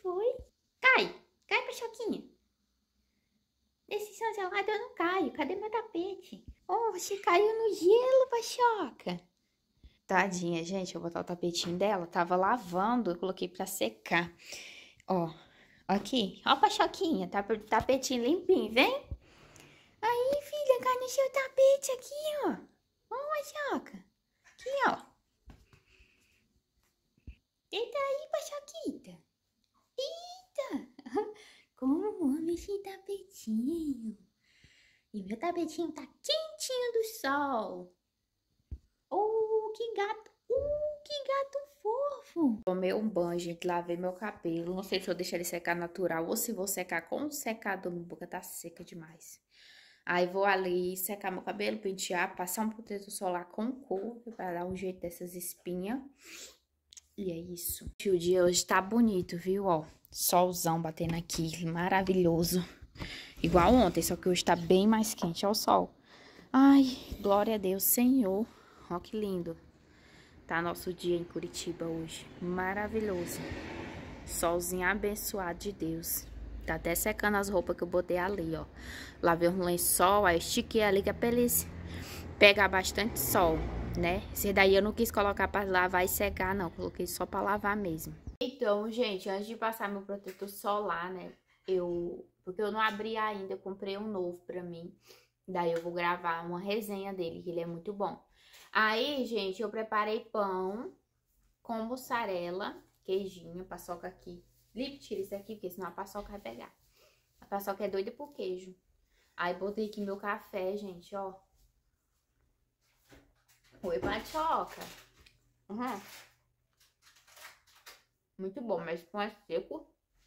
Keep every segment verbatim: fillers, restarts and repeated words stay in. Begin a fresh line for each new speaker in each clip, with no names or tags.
foi? Cai! Cai, Paçoquinha! Desse gelado eu não caio. Cadê meu tapete? Oxe, caiu no gelo, Paçoca. Tadinha, gente. Eu vou botar o tapetinho dela. Tava lavando, eu coloquei pra secar. Ó, aqui. Ó, Paçoquinha. Tá, tapetinho limpinho, vem? Aí, filha, cai no seu tapete aqui, ó. Ó, Paçoca. Aqui, ó. Deita aí, Paçoquita. Eita! Como amo esse tapetinho. E meu tapetinho tá quentinho do sol. Oh, que gato. Uh, que gato fofo. Tomei um banho, gente. Lavei meu cabelo. Não sei se eu deixar ele secar natural ou se vou secar com o secador. Minha boca tá seca demais. Aí vou ali secar meu cabelo, pentear, passar um protetor solar com cor para dar um jeito dessas espinhas. E é isso. O dia hoje tá bonito, viu? Ó, solzão batendo aqui, maravilhoso. Igual ontem, só que hoje tá bem mais quente. Ó o sol. Ai, glória a Deus, Senhor. Ó que lindo. Tá nosso dia em Curitiba hoje. Maravilhoso. Solzinho abençoado de Deus. Tá até secando as roupas que eu botei ali, ó. Lavei um lençol, aí estiquei ali que é pra eles pegar bastante sol, né? Esse daí eu não quis colocar pra lavar e secar, não. Coloquei só pra lavar mesmo. Então, gente, antes de passar meu protetor solar, né? Eu... Porque eu não abri ainda, eu comprei um novo pra mim. Daí eu vou gravar uma resenha dele, que ele é muito bom. Aí, gente, eu preparei pão com mussarela, queijinho, paçoca aqui. Lipe, tira isso aqui, porque senão a paçoca vai pegar. A paçoca é doida por queijo. Aí botei aqui meu café, gente, ó. Oi, paçoca. Uhum. Muito bom, mas pão é seco.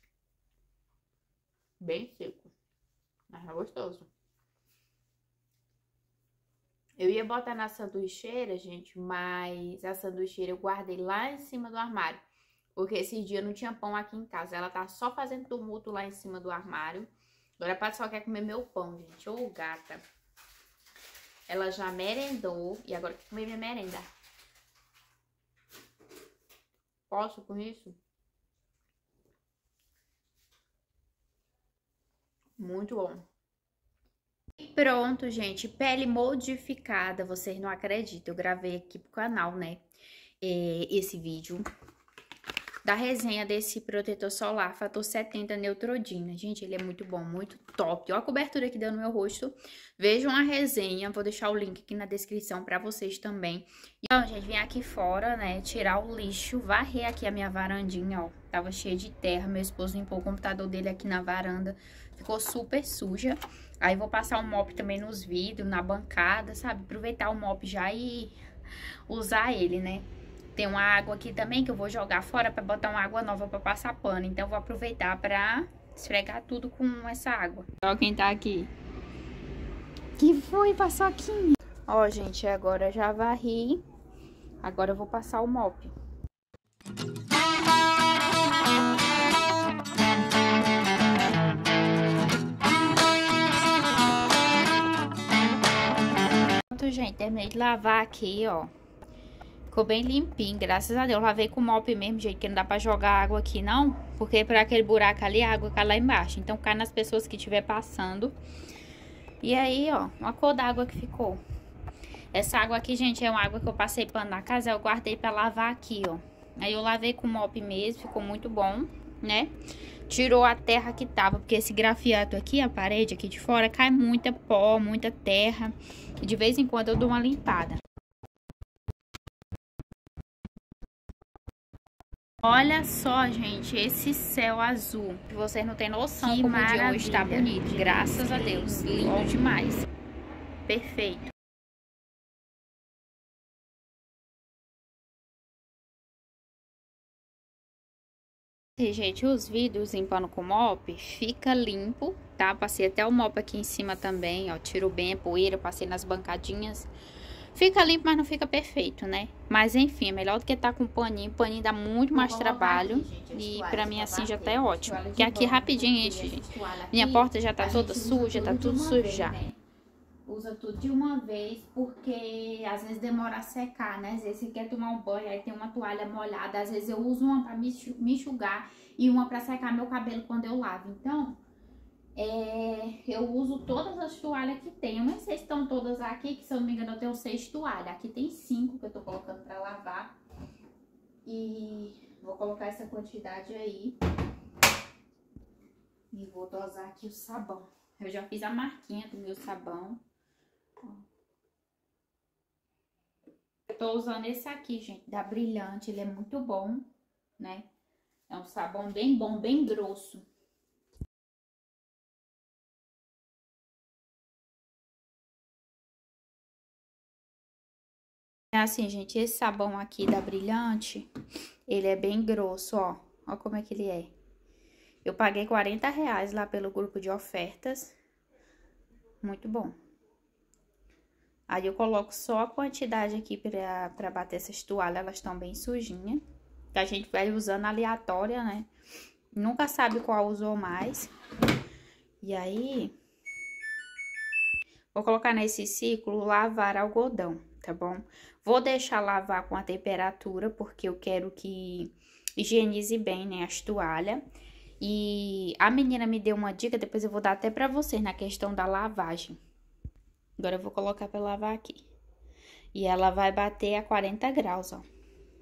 Bem seco. Mas é gostoso. Eu ia botar na sanduicheira, gente, mas a sanduicheira eu guardei lá em cima do armário. Porque esse dia não tinha pão aqui em casa. Ela tá só fazendo tumulto lá em cima do armário. Agora a Paty só quer comer meu pão, gente. Ô, gata. Ela já merendou e agora quer comer minha merenda. Posso com isso? Muito bom. E pronto, gente. Pele modificada. Vocês não acreditam. Eu gravei aqui pro canal, né? Esse vídeo da resenha desse protetor solar fator setenta Neutrogena. Gente, ele é muito bom, muito top. Olha a cobertura que deu no meu rosto. Vejam a resenha, vou deixar o link aqui na descrição pra vocês também. Então, gente, vim aqui fora, né, tirar o lixo, varrer aqui a minha varandinha, ó. Tava cheia de terra, meu esposo limpou o computador dele aqui na varanda. Ficou super suja. Aí vou passar o mop também nos vidros, na bancada, sabe? Aproveitar o mop já e usar ele, né? Tem uma água aqui também que eu vou jogar fora pra botar uma água nova pra passar pano. Então, eu vou aproveitar pra esfregar tudo com essa água. Ó quem tá aqui. Que foi, paçoquinha? Ó, gente, agora já varri. Agora eu vou passar o mop. Pronto, gente, terminei de lavar aqui, ó. Ficou bem limpinho, graças a Deus. Eu lavei com mop mesmo, gente, que não dá pra jogar água aqui, não. Porque por aquele buraco ali, a água cai lá embaixo. Então, cai nas pessoas que estiver passando. E aí, ó, uma cor d'água que ficou. Essa água aqui, gente, é uma água que eu passei pano na casa. Eu guardei pra lavar aqui, ó. Aí eu lavei com mop mesmo, ficou muito bom, né? Tirou a terra que tava, porque esse grafiato aqui, a parede aqui de fora, cai muita pó, muita terra. E de vez em quando eu dou uma limpada. Olha só, gente, esse céu azul. Vocês não têm noção que como o dia hoje tá bonito. Graças a Deus. Lindo demais. Perfeito. E, gente, os vidros limpando com mop fica limpo, tá? Passei até o mop aqui em cima também, ó. Tirou bem a poeira, passei nas bancadinhas. Fica limpo, mas não fica perfeito, né? Mas enfim, é melhor do que estar com paninho. Paninho dá muito mais trabalho. E pra mim assim já tá ótimo. Porque aqui rapidinho enche, gente. Minha porta já tá toda suja, tá tudo sujo já. usa tudo de uma vez, porque às vezes demora a secar, né? Às vezes você quer tomar um banho, aí tem uma toalha molhada, às vezes eu uso uma pra me enxugar e uma pra secar meu cabelo quando eu lavo. Então, é, eu uso todas as toalhas que tem. Eu nem sei se estão todas aqui, que se eu não me engano eu tenho seis toalhas. Aqui tem cinco que eu tô colocando pra lavar. E vou colocar essa quantidade aí. E vou dosar aqui o sabão. Eu já fiz a marquinha do meu sabão. Eu tô usando esse aqui, gente, da Brilhante. Ele é muito bom, né? É um sabão bem bom, bem grosso. É assim, gente, esse sabão aqui da Brilhante, ele é bem grosso, ó. Ó como é que ele é. Eu paguei quarenta reais lá pelo grupo de ofertas. Muito bom. Aí eu coloco só a quantidade aqui pra, pra bater essas toalhas, elas estão bem sujinhas. Que a gente vai usando aleatória, né? Nunca sabe qual usou mais. E aí, vou colocar nesse ciclo lavar algodão, tá bom? Vou deixar lavar com a temperatura, porque eu quero que higienize bem, né, as toalhas. E a menina me deu uma dica, depois eu vou dar até pra vocês na questão da lavagem. Agora eu vou colocar pra lavar aqui. E ela vai bater a quarenta graus, ó.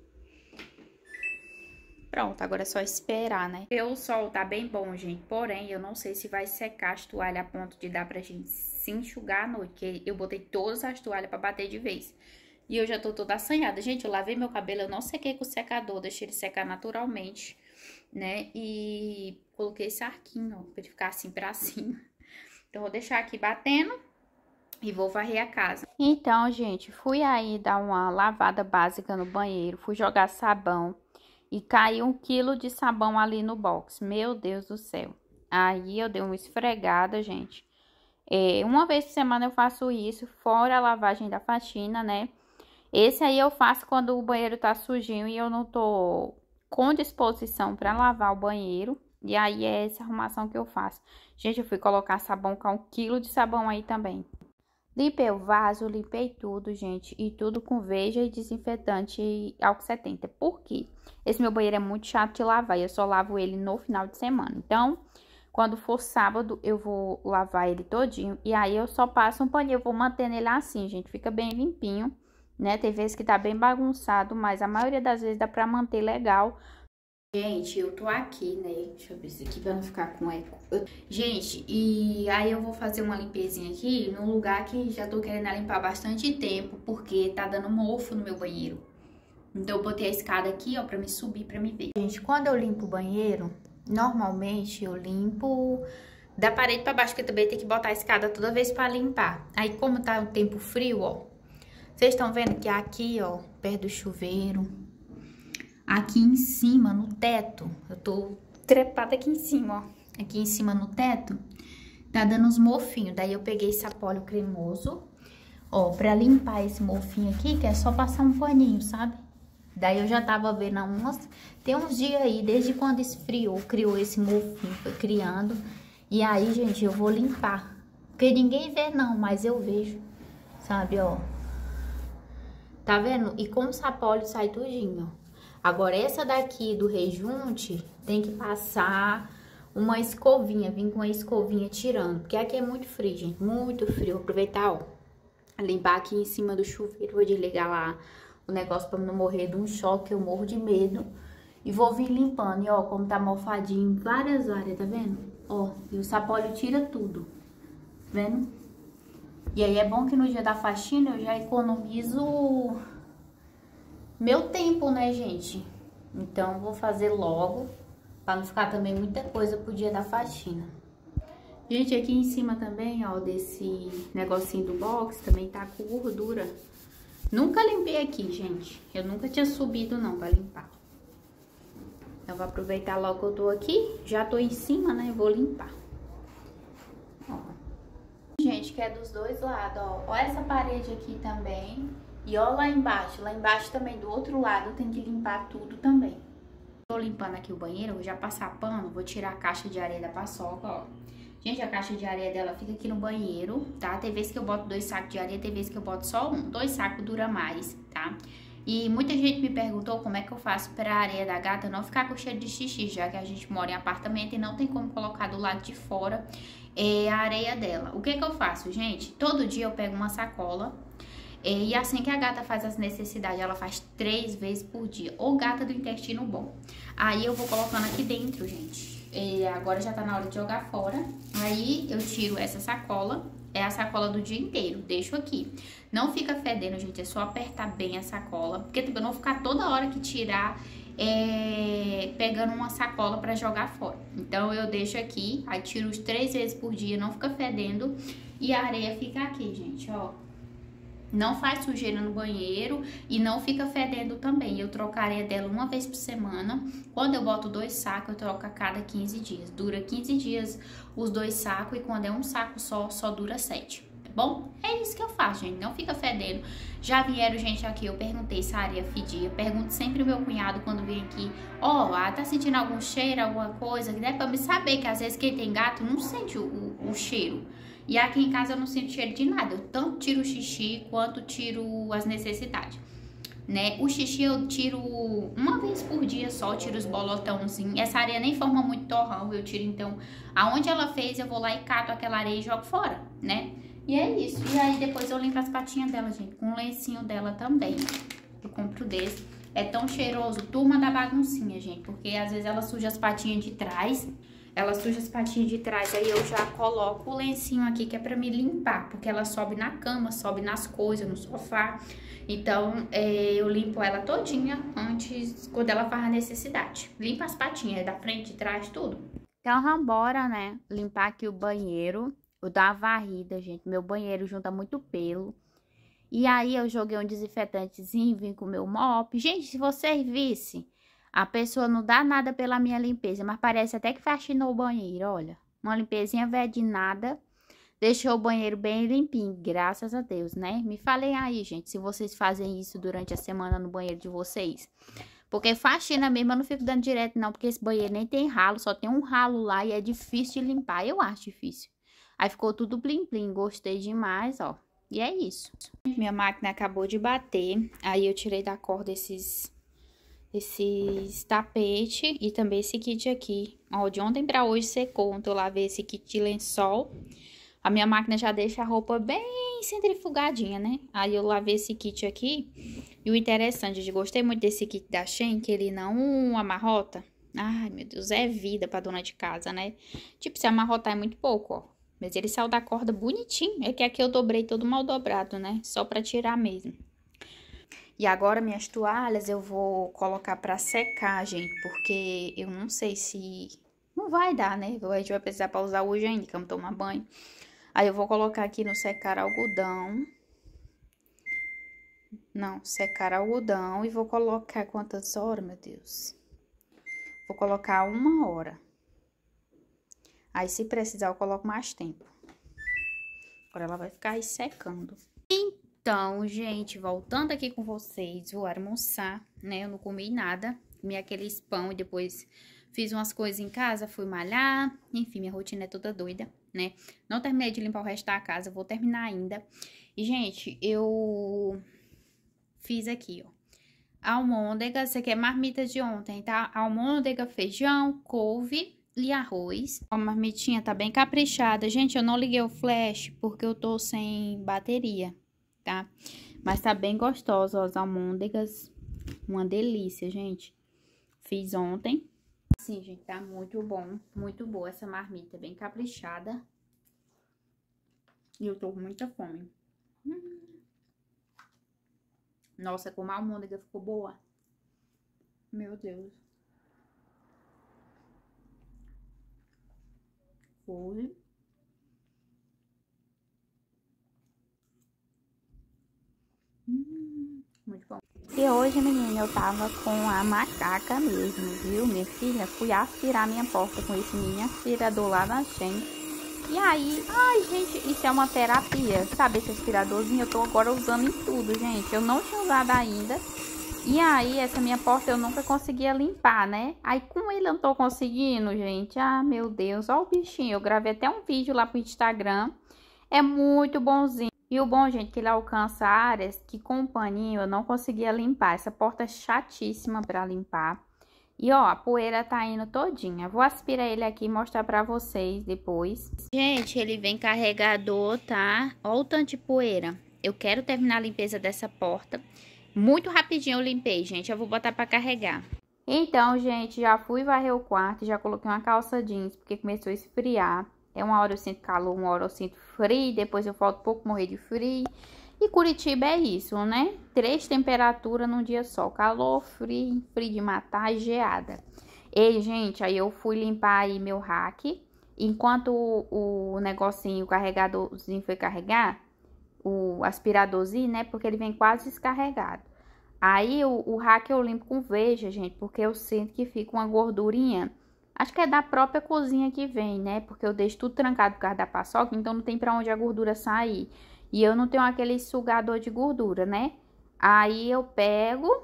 Pronto, agora é só esperar, né? O sol tá bem bom, gente. Porém, eu não sei se vai secar as toalhas a ponto de dar pra gente se enxugar à noite. Porque eu botei todas as toalhas pra bater de vez. E eu já tô toda assanhada. Gente, eu lavei meu cabelo, eu não sequei com o secador. Deixei ele secar naturalmente, né? E coloquei esse arquinho, ó, pra ele ficar assim pra cima. Então, vou deixar aqui batendo. E vou varrer a casa. Então, gente, fui aí dar uma lavada básica no banheiro. Fui jogar sabão. E caiu um quilo de sabão ali no box. Meu Deus do céu. Aí eu dei uma esfregada, gente. É, uma vez por semana eu faço isso. Fora a lavagem da faxina, né? Esse aí eu faço quando o banheiro tá sujinho e eu não tô com disposição pra lavar o banheiro. E aí é essa arrumação que eu faço. Gente, eu fui colocar sabão com um quilo de sabão aí também. Limpei o vaso, limpei tudo, gente, e tudo com Veja e desinfetante e álcool setenta. Por quê? Esse meu banheiro é muito chato de lavar e eu só lavo ele no final de semana. Então, quando for sábado, eu vou lavar ele todinho e aí eu só passo um paninho, eu vou mantendo ele assim, gente, fica bem limpinho, né? Tem vezes que tá bem bagunçado, mas a maioria das vezes dá pra manter legal. Gente, eu tô aqui, né? Deixa eu ver isso aqui pra não ficar com eco. Eu... Gente, e aí eu vou fazer uma limpezinha aqui num lugar que já tô querendo limpar há bastante tempo, porque tá dando mofo no meu banheiro. Então eu botei a escada aqui, ó, pra me subir, pra me ver. Gente, quando eu limpo o banheiro, normalmente eu limpo da parede pra baixo, porque também tem que botar a escada toda vez pra limpar. Aí como tá um tempo frio, ó, vocês estão vendo que aqui, ó, perto do chuveiro... Aqui em cima, no teto, eu tô trepada aqui em cima, ó. Aqui em cima no teto, tá dando uns mofinhos. Daí eu peguei sapólio cremoso, ó, pra limpar esse mofinho aqui, que é só passar um paninho, sabe? Daí eu já tava vendo umas... Tem uns dias aí, desde quando esfriou, criou esse mofinho, foi criando. E aí, gente, eu vou limpar. Porque ninguém vê não, mas eu vejo, sabe, ó. Tá vendo? E com o sapólio sai tudinho, ó. Agora, essa daqui do rejunte, tem que passar uma escovinha, vir com a escovinha tirando. Porque aqui é muito frio, gente, muito frio. Vou aproveitar, ó, limpar aqui em cima do chuveiro. Vou desligar lá o negócio pra não morrer de um choque, eu morro de medo. E vou vir limpando, e ó, como tá mofadinho em várias áreas, tá vendo? Ó, e o sapólio tira tudo, tá vendo? E aí é bom que no dia da faxina eu já economizo... meu tempo, né, gente? Então, vou fazer logo, pra não ficar também muita coisa pro dia da faxina. Gente, aqui em cima também, ó, desse negocinho do box, também tá com gordura. Nunca limpei aqui, gente. Eu nunca tinha subido, não, pra limpar. Então, vou aproveitar logo que eu tô aqui. Já tô em cima, né, vou limpar. Ó. Gente, que é dos dois lados, ó. Ó essa parede aqui também. E ó lá embaixo, lá embaixo também do outro lado tem que limpar tudo também. Tô limpando aqui o banheiro, vou já passar pano, vou tirar a caixa de areia da paçoca, ó. Gente, a caixa de areia dela fica aqui no banheiro, tá? Tem vezes que eu boto dois sacos de areia, tem vezes que eu boto só um. Dois sacos dura mais, tá? E muita gente me perguntou como é que eu faço pra areia da gata não ficar com cheiro de xixi, já que a gente mora em apartamento e não tem como colocar do lado de fora é, a areia dela. O que que eu faço, gente? Todo dia eu pego uma sacola é, e assim que a gata faz as necessidades, ela faz três vezes por dia. Ou gata do intestino bom. Aí eu vou colocando aqui dentro, gente. E agora já tá na hora de jogar fora. Aí eu tiro essa sacola. É a sacola do dia inteiro. Deixo aqui. Não fica fedendo, gente. É só apertar bem a sacola. Porque tipo, eu não vou ficar toda hora que tirar é, pegando uma sacola pra jogar fora. Então eu deixo aqui. Aí tiro os três vezes por dia. Não fica fedendo. E a areia fica aqui, gente, ó. Não faz sujeira no banheiro e não fica fedendo também. Eu troco a areia dela uma vez por semana. Quando eu boto dois sacos, eu troco a cada quinze dias. Dura quinze dias os dois sacos e quando é um saco só, só dura sete. Tá bom? É isso que eu faço, gente. Não fica fedendo. Já vieram gente aqui, eu perguntei se a areia fedia. Pergunto sempre o meu cunhado quando vem aqui. Ó, oh, ah, tá sentindo algum cheiro, alguma coisa? Né? Pra me saber que às vezes quem tem gato não sente o, o, o cheiro. E aqui em casa eu não sinto cheiro de nada. Eu tanto tiro o xixi quanto tiro as necessidades, né? O xixi eu tiro uma vez por dia só, tiro os bolotãozinhos. Essa areia nem forma muito torrão, eu tiro então aonde ela fez, eu vou lá e cato aquela areia e jogo fora, né? E é isso. E aí depois eu limpo as patinhas dela, gente, com o lencinho dela também. Eu compro desse. É tão cheiroso, turma da baguncinha, gente, porque às vezes ela suja as patinhas de trás. Ela suja as patinhas de trás, aí eu já coloco o lencinho aqui que é pra me limpar, porque ela sobe na cama, sobe nas coisas, no sofá. Então, é, eu limpo ela todinha antes, quando ela faz a necessidade. Limpa as patinhas, da frente, de trás, tudo. Então, vambora, né? Limpar aqui o banheiro. Eu dou uma varrida, gente. Meu banheiro junta muito pelo. E aí, eu joguei um desinfetantezinho, vim com o meu mop. Gente, se vocês vissem... A pessoa não dá nada pela minha limpeza, mas parece até que faxinou o banheiro, olha. Uma limpezinha velha de nada, deixou o banheiro bem limpinho, graças a Deus, né? Me falem aí, gente, se vocês fazem isso durante a semana no banheiro de vocês. Porque faxina mesmo eu não fico dando direto não, porque esse banheiro nem tem ralo, só tem um ralo lá e é difícil de limpar, eu acho difícil. Aí ficou tudo plim plim, gostei demais, ó. E é isso. Minha máquina acabou de bater, aí eu tirei da corda esses... esses tapete e também esse kit aqui. Ó, de ontem pra hoje secou, então eu lavei esse kit de lençol. A minha máquina já deixa a roupa bem centrifugadinha, né? Aí eu lavei esse kit aqui. E o interessante, eu gostei muito desse kit da Shein, que ele não amarrota. Ai, meu Deus, é vida pra dona de casa, né? Tipo, se amarrotar é muito pouco, ó. Mas ele saiu da corda bonitinho. É que aqui eu dobrei todo mal dobrado, né? Só pra tirar mesmo. E agora minhas toalhas eu vou colocar pra secar, gente, porque eu não sei se... Não vai dar, né? A gente vai precisar pra usar hoje ainda, que eu vou tomar banho. Aí eu vou colocar aqui no secar algodão. Não, secar algodão e vou colocar quantas horas, meu Deus? Vou colocar uma hora. Aí se precisar eu coloco mais tempo. Agora ela vai ficar aí secando. Então, gente, voltando aqui com vocês, vou almoçar, né? Eu não comi nada, comi aqueles pão e depois fiz umas coisas em casa, fui malhar, enfim, minha rotina é toda doida, né? Não terminei de limpar o resto da casa, vou terminar ainda. E, gente, eu fiz aqui, ó, almôndega, isso aqui é marmita de ontem, tá? Almôndega, feijão, couve e arroz. A marmitinha tá bem caprichada. Gente, eu não liguei o flash porque eu tô sem bateria. Tá? Mas tá bem gostosa, ó, as almôndegas. Uma delícia, gente. Fiz ontem. Sim, gente, tá muito bom. Muito boa essa marmita, bem caprichada. E eu tô com muita fome. Hum. Nossa, como a almôndega ficou boa. Meu Deus. Foi. Hum, muito bom. E hoje, menina, eu tava com a macaca mesmo, viu? Minha filha, fui aspirar minha porta com esse mini aspirador lá na Shein. E aí, ai, gente, isso é uma terapia. Sabe esse aspiradorzinho? Eu tô agora usando em tudo, gente. Eu não tinha usado ainda. E aí, essa minha porta eu nunca conseguia limpar, né? Aí, com ele eu não tô conseguindo, gente. Ah, meu Deus, ó o bichinho. Eu gravei até um vídeo lá pro Instagram. É muito bonzinho. E o bom, gente, que ele alcança áreas que com o paninho eu não conseguia limpar. Essa porta é chatíssima pra limpar. E ó, a poeira tá indo todinha. Vou aspirar ele aqui e mostrar pra vocês depois. Gente, ele vem carregador, tá? Ó o tanto de poeira. Eu quero terminar a limpeza dessa porta. Muito rapidinho eu limpei, gente. Eu vou botar pra carregar. Então, gente, já fui varrer o quarto. Já coloquei uma calça jeans, porque começou a esfriar. É uma hora eu sinto calor, uma hora eu sinto frio. Depois eu falto pouco morrer de frio. E Curitiba é isso, né? Três temperaturas num dia só. Calor, frio, frio de matar e geada. E, gente, aí eu fui limpar aí meu rack. Enquanto o, o negocinho, o carregadorzinho foi carregar, o aspiradorzinho, né? Porque ele vem quase descarregado. Aí o, o rack eu limpo com veja, gente, porque eu sinto que fica uma gordurinha. Acho que é da própria cozinha que vem, né? Porque eu deixo tudo trancado por causa da paçoca, então não tem pra onde a gordura sair. E eu não tenho aquele sugador de gordura, né? Aí eu pego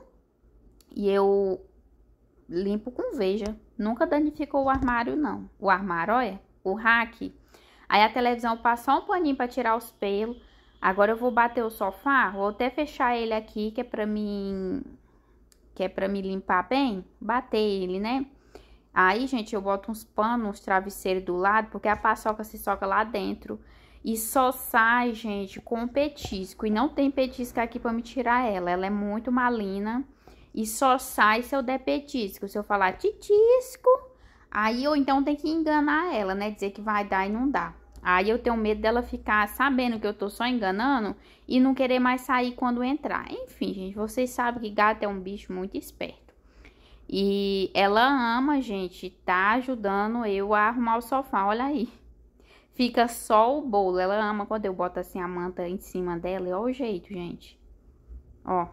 e eu limpo com veja. Nunca danificou o armário, não. O armário, olha, o rack. Aí a televisão eu passo só um paninho pra tirar os pelos. Agora eu vou bater o sofá, vou até fechar ele aqui, que é pra mim... Que é pra me limpar bem, bater ele, né? Aí, gente, eu boto uns panos, uns travesseiros do lado, porque a paçoca se soca lá dentro. E só sai, gente, com petisco. E não tem petisco aqui pra me tirar ela. Ela é muito malina. E só sai se eu der petisco. Se eu falar titisco, aí eu então tenho que enganar ela, né? Dizer que vai dar e não dá. Aí eu tenho medo dela ficar sabendo que eu tô só enganando e não querer mais sair quando entrar. Enfim, gente, vocês sabem que gato é um bicho muito esperto. E ela ama, gente, tá ajudando eu a arrumar o sofá, olha aí. Fica só o bolo, ela ama quando eu boto assim a manta em cima dela, olha o jeito, gente. Ó.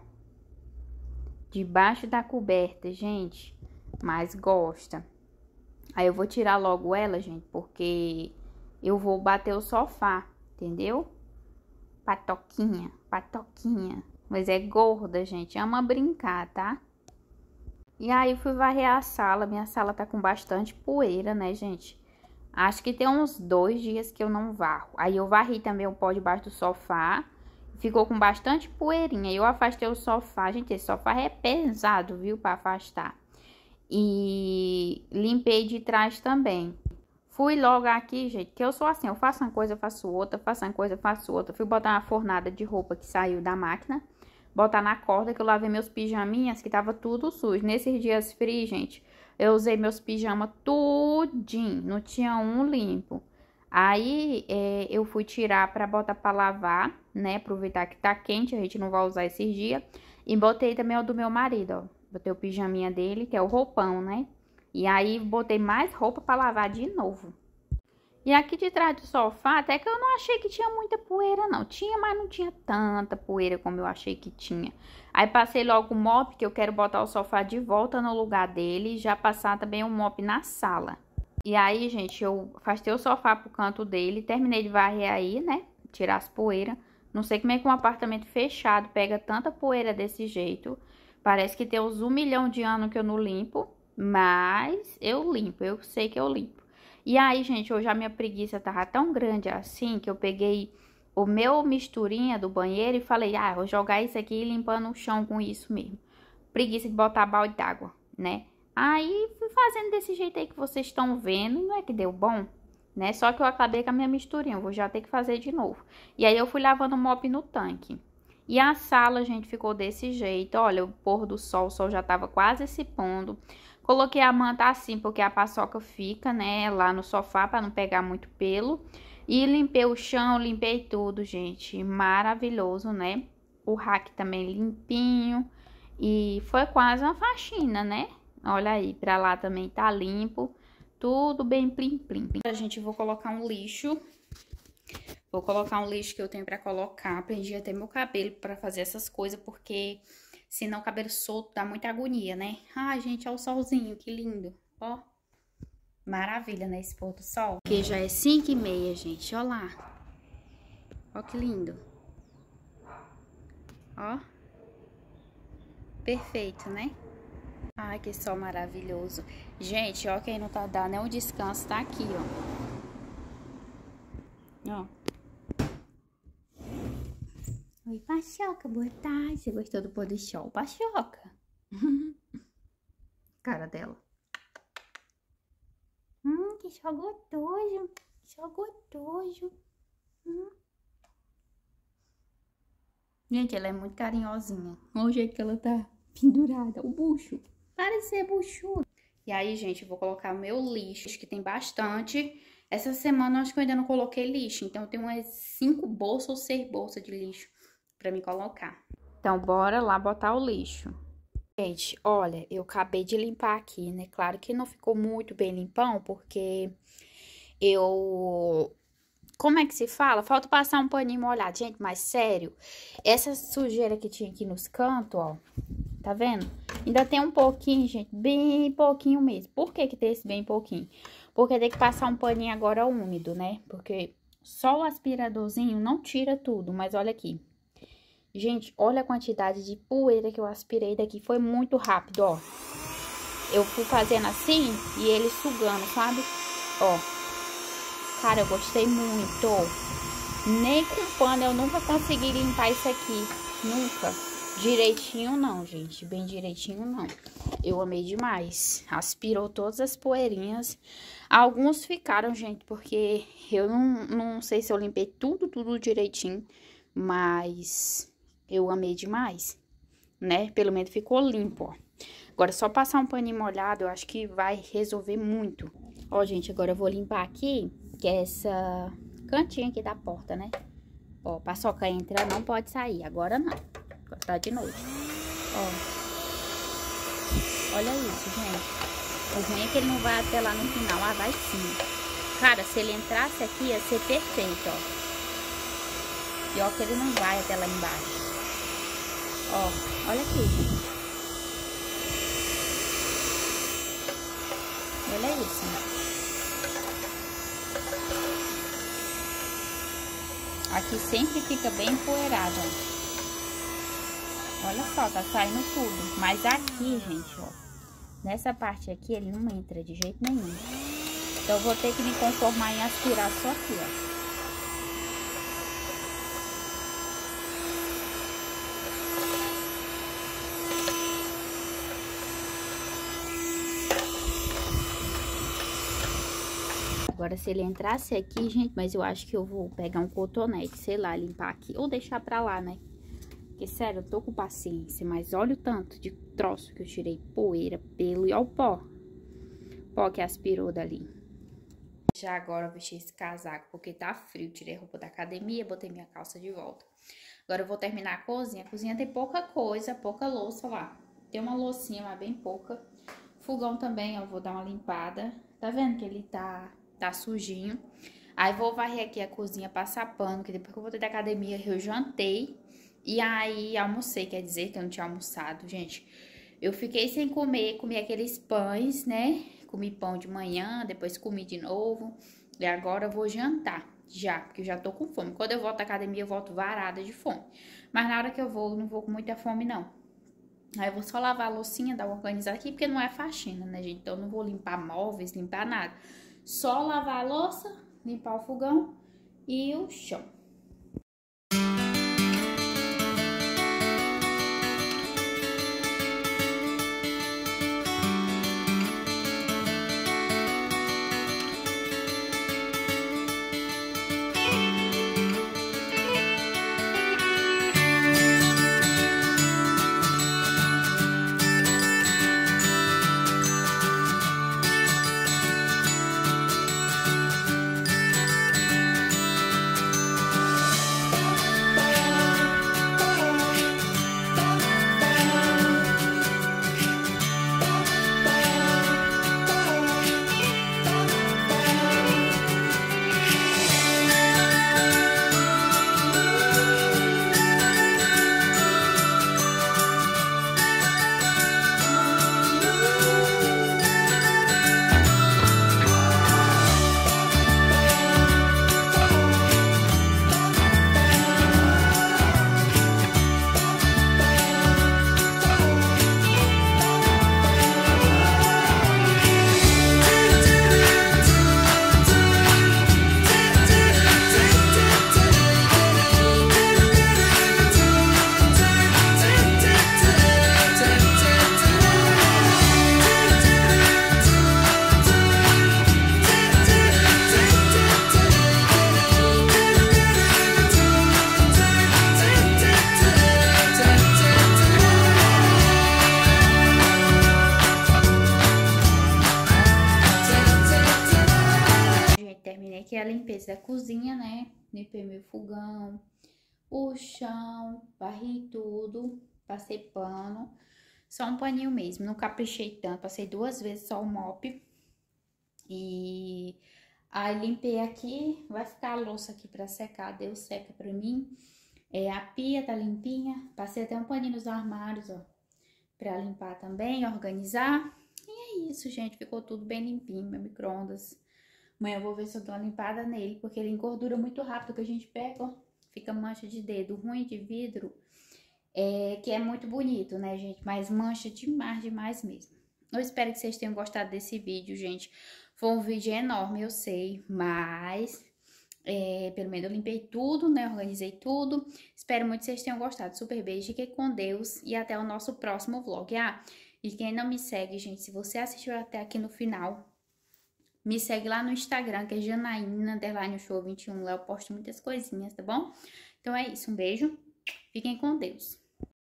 Debaixo da coberta, gente, mas gosta. Aí eu vou tirar logo ela, gente, porque eu vou bater o sofá, entendeu? Patoquinha, patoquinha. Mas é gorda, gente, ama brincar, tá? E aí fui varrer a sala, minha sala tá com bastante poeira, né, gente? Acho que tem uns dois dias que eu não varro. Aí eu varri também o pó debaixo do sofá. Ficou com bastante poeirinha. Eu afastei o sofá. Gente, esse sofá é pesado, viu? Pra afastar. E limpei de trás também. Fui logo aqui, gente, que eu sou assim. Eu faço uma coisa, eu faço outra. Faço uma coisa, eu faço outra. Fui botar uma fornada de roupa que saiu da máquina. Botar na corda, que eu lavei meus pijaminhas, que tava tudo sujo. Nesses dias frios, gente, eu usei meus pijamas tudinho. Não tinha um limpo. Aí, é, eu fui tirar pra botar pra lavar, né? Aproveitar que tá quente, a gente não vai usar esses dias. E botei também o do meu marido, ó. Botei o pijaminha dele, que é o roupão, né? E aí, botei mais roupa pra lavar de novo. E aqui de trás do sofá, até que eu não achei que tinha muita poeira, não. Tinha, mas não tinha tanta poeira como eu achei que tinha. Aí passei logo o mop, que eu quero botar o sofá de volta no lugar dele. E já passar também o mop na sala. E aí, gente, eu afastei o sofá pro canto dele. Terminei de varrer aí, né? Tirar as poeiras. Não sei como é que um apartamento fechado pega tanta poeira desse jeito. Parece que tem uns um milhão de anos que eu não limpo. Mas eu limpo, eu sei que eu limpo. E aí, gente, hoje a minha preguiça tava tão grande assim que eu peguei o meu misturinha do banheiro e falei, ah, vou jogar isso aqui limpando o chão com isso mesmo. Preguiça de botar balde d'água, né? Aí, fui fazendo desse jeito aí que vocês estão vendo e não é que deu bom, né? Só que eu acabei com a minha misturinha, eu vou já ter que fazer de novo. E aí, eu fui lavando o mop no tanque. E a sala, gente, ficou desse jeito. Olha, o pôr do sol, o sol já tava quase se pondo. Coloquei a manta assim, porque a paçoca fica, né, lá no sofá, pra não pegar muito pelo. E limpei o chão, limpei tudo, gente. Maravilhoso, né? O rack também limpinho. E foi quase uma faxina, né? Olha aí, pra lá também tá limpo. Tudo bem plim plim. A gente, vou colocar um lixo. Vou colocar um lixo que eu tenho pra colocar. Prendi até meu cabelo pra fazer essas coisas, porque... senão o cabelo solto dá muita agonia, né? Ai, gente, olha o solzinho, que lindo. Ó, maravilha, né, esse pôr do sol. Porque já é cinco e meia, gente, ó lá. Ó que lindo. Ó. Perfeito, né? Ai, que sol maravilhoso. Gente, ó, quem não tá dando é um descanso, tá aqui, ó. Ó. Oi, Pachoca, boa tarde. Você gostou do pôr do sol, Pachoca? Cara dela. Hum, que sol gostoso. Sol gostoso. Hum. Gente, ela é muito carinhosinha. Olha o jeito que ela tá pendurada. O bucho. Parece ser buchudo. E aí, gente, eu vou colocar o meu lixo, que tem bastante. Essa semana eu acho que eu ainda não coloquei lixo. Então, eu tenho umas cinco bolsas ou seis bolsas de lixo pra me colocar. Então, bora lá botar o lixo. Gente, olha, eu acabei de limpar aqui, né? Claro que não ficou muito bem limpão, porque eu... Como é que se fala? Falta passar um paninho molhado. Gente, mas sério, essa sujeira que tinha aqui nos cantos, ó, tá vendo? Ainda tem um pouquinho, gente, bem pouquinho mesmo. Por que que tem esse bem pouquinho? Porque tem que passar um paninho agora úmido, né? Porque só o aspiradorzinho não tira tudo, mas olha aqui. Gente, olha a quantidade de poeira que eu aspirei daqui. Foi muito rápido, ó. Eu fui fazendo assim e ele sugando, sabe? Ó. Cara, eu gostei muito. Nem com pano eu nunca consegui limpar isso aqui. Nunca. Direitinho não, gente. Bem direitinho não. Eu amei demais. Aspirou todas as poeirinhas. Alguns ficaram, gente, porque eu não, não sei se eu limpei tudo, tudo direitinho. Mas... eu amei demais, né? Pelo menos ficou limpo, ó. Agora, só passar um paninho molhado, eu acho que vai resolver muito. Ó, gente, agora eu vou limpar aqui, que é essa cantinha aqui da porta, né? Ó, Paçoca entra, não pode sair. Agora não. Agora tá de noite. Ó. Olha isso, gente. O ruim é que ele não vai até lá no final. Ah, vai sim. Cara, se ele entrasse aqui, ia ser perfeito, ó. E ó, que ele não vai até lá embaixo. Ó, olha aqui, gente. Olha isso. Aqui sempre fica bem empoeirado, ó. Olha só, tá saindo tudo. Mas aqui, gente, ó. Nessa parte aqui, ele não entra de jeito nenhum. Então, eu vou ter que me conformar em aspirar só aqui, ó. Agora, se ele entrasse aqui, gente, mas eu acho que eu vou pegar um cotonete, sei lá, limpar aqui. Ou deixar pra lá, né? Porque, sério, eu tô com paciência. Mas olha o tanto de troço que eu tirei. Poeira, pelo e olha o pó. Pó que aspirou dali. Já agora eu vesti esse casaco porque tá frio. Tirei a roupa da academia, botei minha calça de volta. Agora eu vou terminar a cozinha. A cozinha tem pouca coisa, pouca louça lá. Tem uma loucinha, mas bem pouca. Fogão também, eu vou dar uma limpada. Tá vendo que ele tá... tá sujinho. Aí vou varrer aqui a cozinha, passar pano, que depois que eu voltei da academia eu jantei. E aí almocei, quer dizer que eu não tinha almoçado, gente. Eu fiquei sem comer, comi aqueles pães, né? Comi pão de manhã, depois comi de novo. E agora eu vou jantar, já, porque eu já tô com fome. Quando eu volto da academia eu volto varada de fome. Mas na hora que eu vou, eu não vou com muita fome, não. Aí eu vou só lavar a loucinha, dar uma organizada aqui, porque não é faxina, né, gente? Então eu não vou limpar móveis, limpar nada. Só lavar a louça, limpar o fogão e o chão. a limpeza da cozinha, né? Limpei meu fogão, o chão, varri tudo, passei pano. Só um paninho mesmo, não caprichei tanto, passei duas vezes só o mop. E aí limpei aqui, vai ficar a louça aqui pra secar, Deus seca pra mim. É, a pia tá limpinha, passei até um paninho nos armários, ó, pra limpar também, organizar. E é isso, gente, ficou tudo bem limpinho, meu micro-ondas. Amanhã eu vou ver se eu dou uma limpada nele, porque ele engordura muito rápido, que a gente pega, ó, fica mancha de dedo, ruim de vidro, é, que é muito bonito, né, gente, mas mancha demais, demais mesmo. Eu espero que vocês tenham gostado desse vídeo, gente. Foi um vídeo enorme, eu sei, mas é, pelo menos eu limpei tudo, né? Organizei tudo. Espero muito que vocês tenham gostado. Super beijo, fiquem com Deus e até o nosso próximo vlog. Ah, e quem não me segue, gente, se você assistiu até aqui no final, me segue lá no Instagram, que é Janaína, underline show vinte e um. Lá eu posto muitas coisinhas, tá bom? Então é isso, um beijo. Fiquem com Deus.